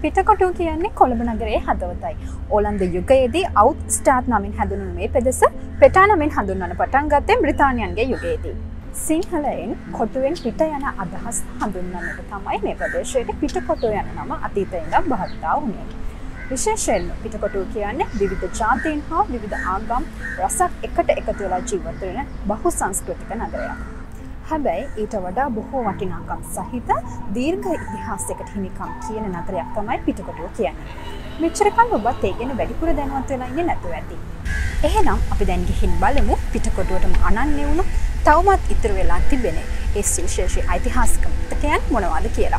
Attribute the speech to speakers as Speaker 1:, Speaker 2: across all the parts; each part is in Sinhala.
Speaker 1: පිටකොටුව කියන්නේ කොළඹ නගරයේ හදවතයි. ඕලන්ද යුගයේදී අවුට්ස්ටාට් නමින් හැඳුන්වන මේ පෙදෙස පෙටා නමින් හඳුන්වන්න පටන් ගත්තේ බ්‍රිතාන්‍යයන්ගේ යුගයේදී. සිංහලයෙන් කොටුවෙන් පිට යන අදහස් හඳුන්වන්නට තමයි මේ ප්‍රදේශයට පිටකොටුව යන නම අතීතයේ ඉඳන් භාවිතා වුණේ. විශේෂයෙන්ම පිටකොටුව කියන්නේ විවිධ ජාතීන් හා විවිධ ආගම් රසක් එකට එකතු වෙලා ජීවත් වෙන බහුසංස්කෘතික නගරයක්. හැබැයි ඊට වඩා බොහෝ වටිනාකම් සහිත දීර්ඝ ඉතිහාසයකට හිමිකම් කියන නගරයක් තමයි පිටකොටුව කියන්නේ. මෙච්චර කල් ඔබත් ඒ ගැන වැඩිපුර දැනුවත් වෙලා ඉන්නේ නැතුව ඇති. එහෙනම් අපි දැන් ගිහින් බලමු පිටකොටුවටම අනන්‍ය වුණු තවමත් ඉතුරු වෙලා තිබෙන ඒ සුවිශේෂී ඓතිහාසික මතකයන් මොනවද කියලා.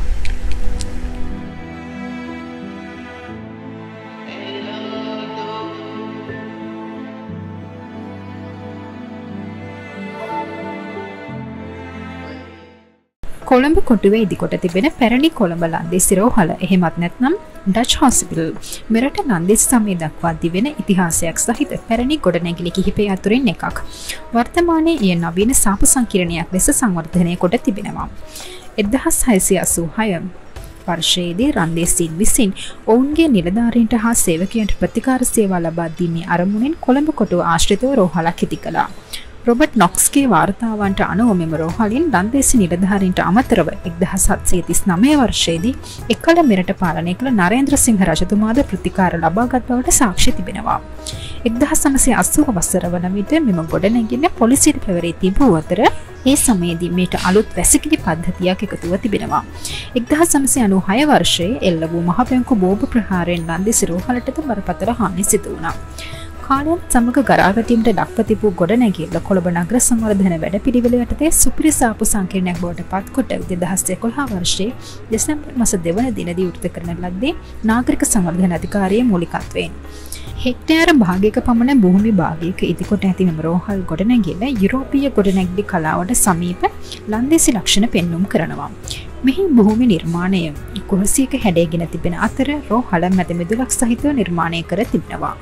Speaker 1: කොළඹ කොටුවේ ඉදිකොට තිබෙන පැරණි කොළඹ ලන්දේසි රෝහල එහෙමත් නැත්නම් ඩච් හොස්පිටල් මෙරට ලන්දේසි සමය දක්වා දිවෙන ඉතිහාසයක් සහිත පැරණි ගොඩනැගිලි කිහිපය අතුරින් එකක්. වර්තමානයේ එය නවීන සාප සංකීර්ණයක් ලෙස සංවර්ධනය කොට තිබෙනවා. 1686 වර්ෂයේදී රන්දේසීන් විසින් ඔවුන්ගේ නිලධාරීන්ට හා සේවකයන්ට ප්‍රතිකාර සේවා ලබා දීමේ අරමුණෙන් කොළඹ කොටුව ආශ්‍රිතව රෝහලක් ඉදි කළා. රොබර්ට් නොක්ස්ගේ වාර්තාවන්ට අනුව මෙම රෝහලින් ලන්දේසි නිලධාරීන්ට අමතරව 1739 වර්ෂයේදී එකල මෙරට පාලනය කළ නරේන්ද්‍ර සිංහ රජතුමාද ප්‍රතිකාර ලබාගත් බවට සාක්ෂි තිබෙනවා. 1980 වසර වන විට මෙම ගොඩනැගිල්ල පොලිසියට පැවරී තිබූ අතර ඒ සමයේදී මේට අලුත් වැසිකිලි පද්ධතියක් එකතුව තිබෙනවා. 1996 වර්ෂයේ එල්ල වූ මහ බැංකු බෝම්බ ප්‍රහාරයෙන් ලන්දේසි රෝහලටද බරපතල හානි සිදු වුණා. කාලයත් සමග ගරාවැටීමට ලක්ව තිබූ ගොඩනැගිල්ල කොළඹ නගර සංවර්ධන වැඩපිළිවෙල යටතේ සුපිරි සාපු සංකීර්ණයක් බවට පත්කොට 2011 වර්ෂයේ දෙසැම්බර් මාස 2 වන දිනදී වෘත කරන ලද්දේ නාගරික සංවර්ධන අධිකාරියේ මූලිකත්වයෙන්. හෙක්ටයාර භාගයක පමණ භූමි භාගයක ඉදිකොට ඇති මෙම රෝහල් ගොඩනැගිල්ල යුරෝපීය ගොඩනැගිලි කලාවට සමීප ලන්දේසි ලක්ෂණ පෙන්눔 කරනවා. මෙහි භූමි නිර්මාණය කුහසියක හැඩයගෙන තිබෙන අතර රෝහල මැද මිදුලක් සහිතව නිර්මාණය කර තිබෙනවා.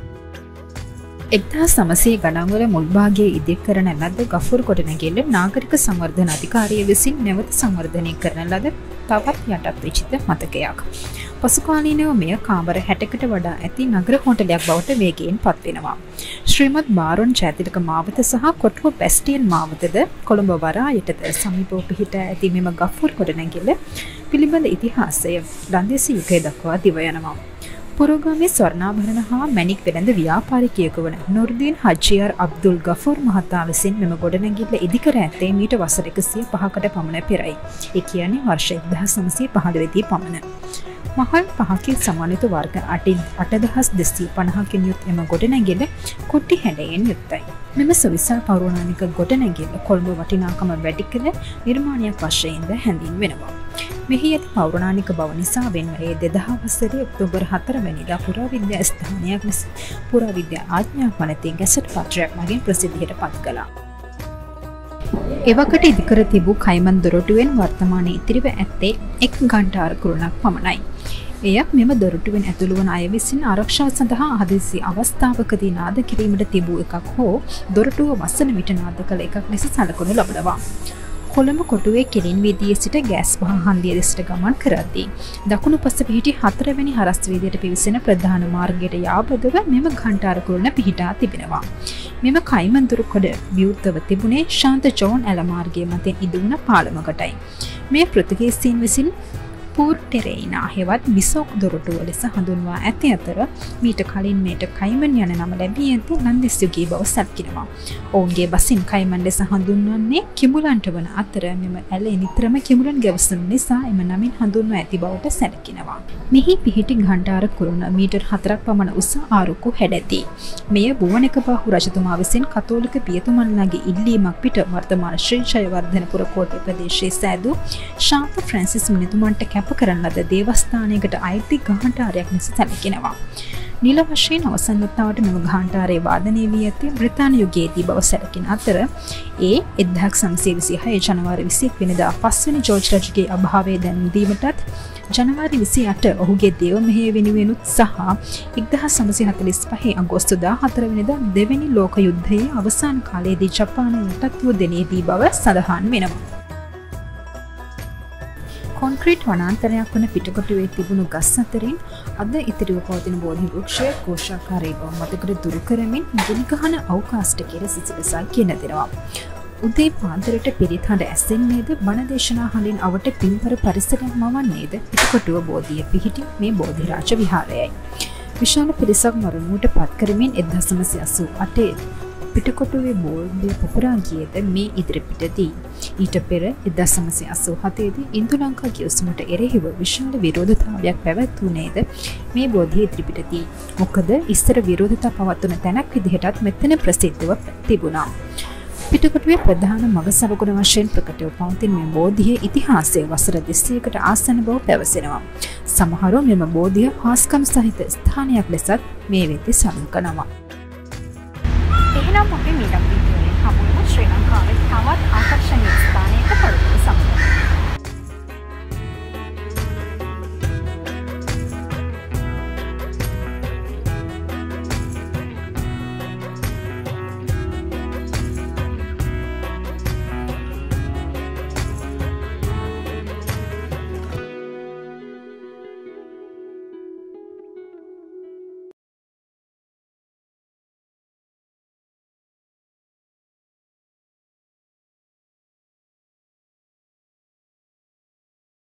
Speaker 1: 1900 ගණන්වල මුල් භාගයේ ඉදිරි කරන ලද ගෆුර් ගොඩනැගිල්ල නාගරික සංවර්ධන අධිකාරිය විසින් නැවත සංවර්ධනය කරන ලද තවත් යටත් විචිත මතකයක්. පසු කාලීනව මෙය කාමර 60කට වඩා ඇති නගර හෝටලයක් බවට වේගයෙන් පත් වෙනවා. ශ්‍රීමත් බාරොන් ජාතික මාවත සහ කොටුව බැස්ටියන් මාවතද කොළඹ වරායටද සමීපව පිහිටා ඇති මෙම ගෆුර් ගොඩනැගිල්ල පිළිබඳ ඉතිහාසය ලන්දේසි යුගය දක්වා දිව යනවා. පුරෝගාමී ස්වර්ණාභරණ හා මැණික් වෙළඳ ව්‍යාපාරිකයෙකු වන නුර්දීන් හජ්ජියාර් අබ්දුල් ගෆූර් මහතා විසින් මෙම ගොඩනැගිල්ල ඉදිකර ඇත්තේ මීට වසර 105කට පමණ පෙරයි. ඒ කියන්නේ වර්ෂ 1915 දී පමණ. මහල් 5කින් සමන්විත වර්ග 8250කින් යුත් එම ගොඩනැගිල්ල කුටි හැඩයෙන් යුක්තයි. මෙම සවිසල් පෞරාණික ගොඩනැගිල්ල කොළඹ වටිනාකම වැඩි කළ නිර්මාණයක් වශයෙන්ද හැඳින්වෙනවා. මෙහි ඇති පෞරාණික බව නිසා වෙන්වරේ 2000 වසරේ ඔක්තෝබර් 4 වෙනිදා පුරාවිද්‍යා ස්ථානයක් ලෙස පුරාවිද්‍යා ආඥා පනතේ ගැසට් පත්‍රයක් මගින් ප්‍රසිද්ධියට පත් කළා. එවකට ඉදිකර තිබූ කයිමන් දොරටුවෙන් වර්තමානයේ ඉතිරිව ඇත්තේ එක් ඝණ්ඨාර කුරුණක් පමණයි. එය මෙම දොරටුවෙන් ඇතුළු වන අය විසින් ආරක්ෂාව සඳහා හදිසි අවස්ථාවකදී නාද කිරීමට තිබූ එකක් හෝ දොරටුව වසන විට නාද කළ එකක් ලෙස සැලකුණු ලබනවා. කොළඹ කොටුවේ කෙලින් වීදියේ සිට ගෑස් බහ හන්දිය දෙසට ගමන් කරද්දී දකුණු පස පිහිටි 4 වෙනි හරස් වීදියට පිවිසෙන ප්‍රධාන මාර්ගයට යාබදව මෙම ඝණ්ඨාර කුරුණ පිහිටා තිබෙනවා. මෙම කයිමන්දුරු කොට විවෘතව තිබුණේ ශාන්ත ජෝන් ඇල මාර්ගයේ මතින් ඉදුණ පාලමකටයි. මේ පෘතුගීසීන් විසින් පූර්ටෙරේනා හෙවත් බිසෝක් දොරටුව ලෙස හඳුන්වා ඇති අතර මීට කලින් මේට කයිමන් යන නම ලැබී ඇති ලන්දේසි යුගයේ බව සැලකෙනවා. ඔවුන්ගේ බසින් කයිමන් ලෙස හඳුන්වන්නේ කිඹුලන්ට වන අතර මෙම ඇලේ නිතරම කිඹුලන් ගැවසුණු නිසා එම නමින් හඳුන්වා ඇති බවට සැලකෙනවා. මෙහි පිහිටි ඝණ්ඨාර කුරුණ මීටර් 4ක් පමණ උස ආරුක්කු හැඩැති. මෙය බුවණකබහු රජතුමා විසින් කතෝලික පියතුමන්ලාගේ ඉල්ලීමක් පිට වර්තමාන ශ්‍රී ජයවර්ධනපුර කෝට්ටේ ප්‍රදේශයේ සෑදූ ශාන්ත ෆ්‍රැන්සිස් මිනිතුමන්ට කරන ලද දේවස්ථානයකට අයිති ඝණ්ඨාරයක් ලෙස සැලකෙනවා. නිල වශයෙන් අවසන් වතාවට මෙම ඝණ්ඨාරය වාදනය වී ඇත්තේ බ්‍රිතාන්‍ය යුගයේදී බව සැලකෙන අතර ඒ 1926 ජනවාරි 21 වෙනිදා පස්වෙනි ජෝර්ජ් රජුගේ අභාවය දැනුම් දීමටත් ජනවාරි 28 ඔහුගේ දේව මෙහෙය වෙනුවෙනුත් සහ 1945 අගෝස්තු 14 වෙනිදා දෙවැනි ලෝක යුද්ධයේ අවසාන කාලයේදී ජපානය යටත් වූ දිනේදී බව සඳහන් වෙනවා. කොන්ක්‍රීට් වනාන්තරයක් වන පිටකොටුවේ තිබුණු ගස් අතරින් අද ඉතිරිව පවතින බෝධි වෘක්ෂය කෝෂාකාරී බව මතකර දුරු කරමින් ගුණගහන අවකාශට කෙර සිසිලසයි කියන දෙනවා. උදේ පාන්දරට පිරිත් හඬ ඇසෙන්නේද බණ දේශනා හඬින් අවට පින්බර පරිසරයක් මවන්නේද පිටකොටුව බෝධිය පිහිටි මේ බෝධිරාජ විහාරයයි. විශාල පිරිසක් මරණුවට පත් කරමින් 1988 පිටකොටුවේ බෝධිය පුපුරා ගියේද මේ ඉදිරිපිටදී. ඊට පෙර 1987 දී ඉන්දුලංකා ගිවිසුමට එරෙහිව විශාල විරෝධතාවයක් පැවැත්වුණේද මේ බෝධිය ඉදිරිපිටදී. මොකද ඉස්තර විරෝධතා පවත්වන තැනක් විදිහටත් මෙතන ප්‍රසිද්ධව තිබුණා. පිටකොටුවේ ප්‍රධාන මග සලකුණ වශයෙන් ප්‍රකටව පවතින මේ බෝධියේ ඉතිහාසය වසර 200කට ආසන්න බව පැවසෙනවා. සමහරව මෙම බෝධිය හාස්කම් සහිත ස්ථානයක් ලෙසත් මේ වෙද්දී සලකනවා. එහෙනම් අපි මීළඟ වීඩියෝවේ හමු වෙන ශ්‍රී ලංකාවේ තවත් ආකර්ෂණීය